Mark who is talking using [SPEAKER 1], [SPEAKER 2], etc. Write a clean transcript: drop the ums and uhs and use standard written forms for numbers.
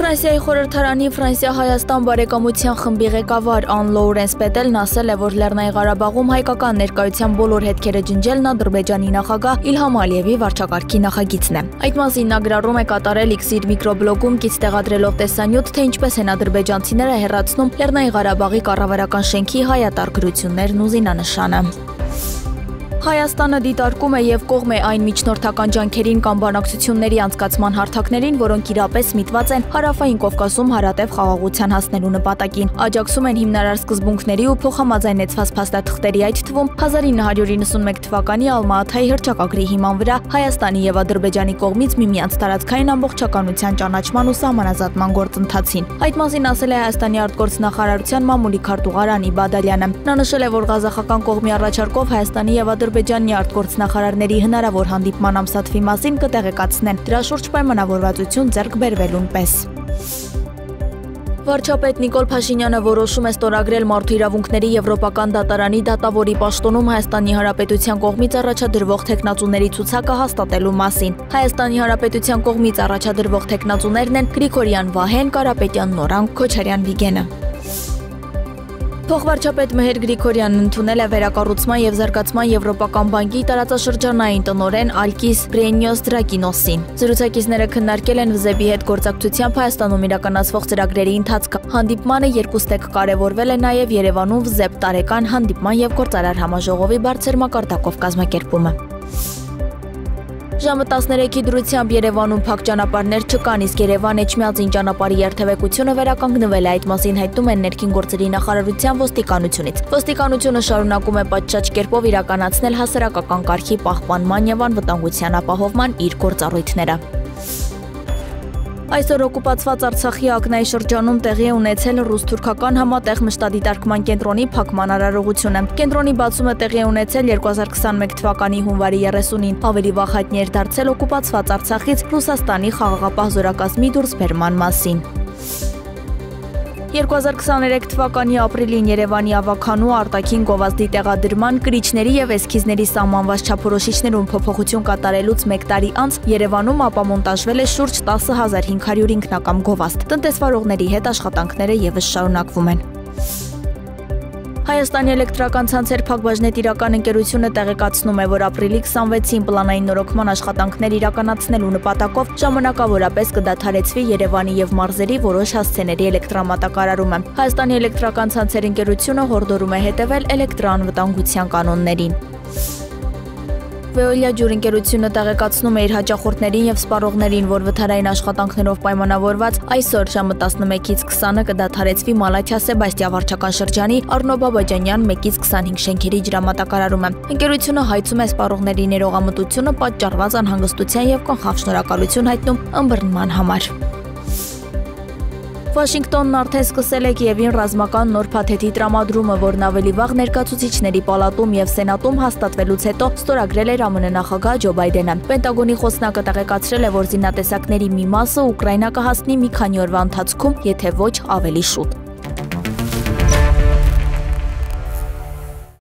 [SPEAKER 1] Ֆրանսիայի խորհրդարանի Ֆրանսիա-Հայաստան բարեկամության խմբի ղեկավար Ան Լոուրենս Պետելն ասել է, որ Լեռնային Ղարաբաղում հայկական ներկայության բոլոր հետքերը ջնջելն Ադրբեջանի նախագահ Իլհամ Ալիևի վարչակարգի նախագիծն է։ Այդ մասին նա գրառում է կատարել X-իր միկրոբլոգում կից տեղադրելով տեսանյութ, թե ինչպես են ադրբեջանցիները հեռացնում Լեռնային Ղարաբաղի կառավարական շենքի հայատառ գրություններն ու զինանշանը։ Հայաստանը դիտարկում է և կողմ է այն միջնորդական ջանքերին կամ բանակցությունների անցկացման հարթակներին, որոնք իրապես միտված են Հարավային Կովկասում հարատև խաղաղության հասնելու նպատակին։ Աջակցում են հիմնարար սկզբունքների ու փոխհամաձայնեցված փաստաթղթերի, այդ թվում 1991 թվականի Ալմա-Աթայի հռչակագրի հիման վրա Հայաստանի և Ադրբեջանի կողմից միմյանց տարածքային ամբողջականության ճանաչման ու սահմանազատման գործընթացին։ Այդ մասին ասել է Հայաստանի արտգործնախարարության մամուլի քարտուղար Անի Բադալյանը։ Նա նշել է, որ ղազախական կողմի առաջարկով Հայաստանի և Ադրբեջանի արտգործնախարարների հնարավոր հանդիպման ամսաթվի մասին կտեղեկացնեն, դրա շուրջ պայմանավորվածություն ձեռք բերվելուն պես։ Վարչապետ Նիկոլ Փաշինյանը որոշում է ստորագրել Մարդու իրավունքների Եվրոպական դատարանի դատավորի պաշտոնում Հայաստանի Հանրապետության կողմից առաջադրվող թեկնածուների ցուցակը հաստատելու մասին։ Հայաստանի Հանրապետության կողմից առաջադրվող թեկնածուներն են Գրիգորյան Վահեն, Կարապետյան Նորան, Քոչարյան Վիգենը։ Փոխվարչապետ Մեհեր Գրիգորյանն ընդունել է Վերակառուցման և զարգացման Եվրոպական բանկի տարածաշրջանային տնօրեն Ալկիս Բրենյոս Դրակինոսին։ Զրուցակիցները քննարկել են վզեպի հետ գործակցությամբ Հայաստանում իրականացվող ծրագրերի ընթացքը։ Հանդիպմանը երկուստեք կարևորվել է նաև Երևանում վզեպ տարեկան հանդիպման և գործարար համաժողովի բարձր մակարդակով կազմակերպումը։ Ժամը 13-ի դրությամբ Երևանում փակ ճանապարհներ չկան, իսկ Երևան-Էջմիածին ճանապարհի երթևեկությունը վերականգնվել է, այդ մասին հայտնում են Ներքին գործերի նախարարության ոստիկանությունից։ Ոստիկանությունը շարունակում է պատշաճ կերպով իրականացնել հասարակական կարգի պահպանման և անվտանգության ապահովման իր գործառույթները։ Այսօր օկուպացված Արցախի Ակնայի շրջանում տեղի է ունեցել ռուս-թուրքական համատեղ մշտադիտարկման կենտրոնի փակման արարողությունը։ Կենտրոնի բացումը տեղի է ունեցել 2021 թվականի հունվարի 30-ին, ավելի վաղ հայտնի էր դարձել օկուպացված Արցախից Ռուսաստանի խաղաղապահ զորակազմի դուրսբերման մասին։ 2023 թվականի ապրիլին Երևանի ավագանու արտաքին գովազդի տեղադրման, կրիչների և էսքիզների սահմանված չափորոշիչներում փոփոխություն կատարելուց 1 տարի անց Երևանում ապամոնտաժվել է շուրջ 10,500 ինքնակամ գովազդ։ Տնտեսվարողների հետ աշխատանքները ևս շարունակվում են։ Հայաստանի էլեկտրական ցանցեր փակbaşնետիրական ընկերությունը տեղեկացնում է, որ ապրիլի 26-ին պլանային նորոգման աշխատանքներ իրականացնելու նպատակով ժամանակավորապես կդադարեցվի Երևանի և մարզերի որոշ հասցեների էլեկտրամատակարարումը։ Հայաստանի էլեկտրական ցանցեր ընկերությունը հորդորում է հետևել էլեկտրաանվտանգության կանոններին։ Veolia ջուր ընկերությունը տեղեկացնում է իր հաճախորդներին և սպառողներին, որ վթարային աշխատանքներով պայմանավորված այսօր ժամը 11-ից 20-ը կդադարեցվի Մալաթիա Սեբաստիա վարչական շրջանի Առնո Բաբաջանյան 1-ից 25 շենքերի ջրամատակարարումը։ Ընկերությունը հայցում է սպառողների ներողամտությունը պատճառված անհանգստության և կանխավ շնորհակալություն հայտնում ըմբռնման համար։ Վաշինգտոնն արդեն սկսել է Կիևին ռազմական նոր փաթեթի տրամադրումը, որն ավելի վաղ Ներկայացուցիչների պալատում և Սենատում հաստատվելուց հետո ստորագրել էր ԱՄՆ նախագահ Ջո Բայդենը։ Պենտագոնի խոսնակը տեղեկացրել է, որ զինատեսակների մի մասը Ուկրաինա կհասնի մի քանի օրվա ընթացքում, եթե ոչ ավելի շուտ։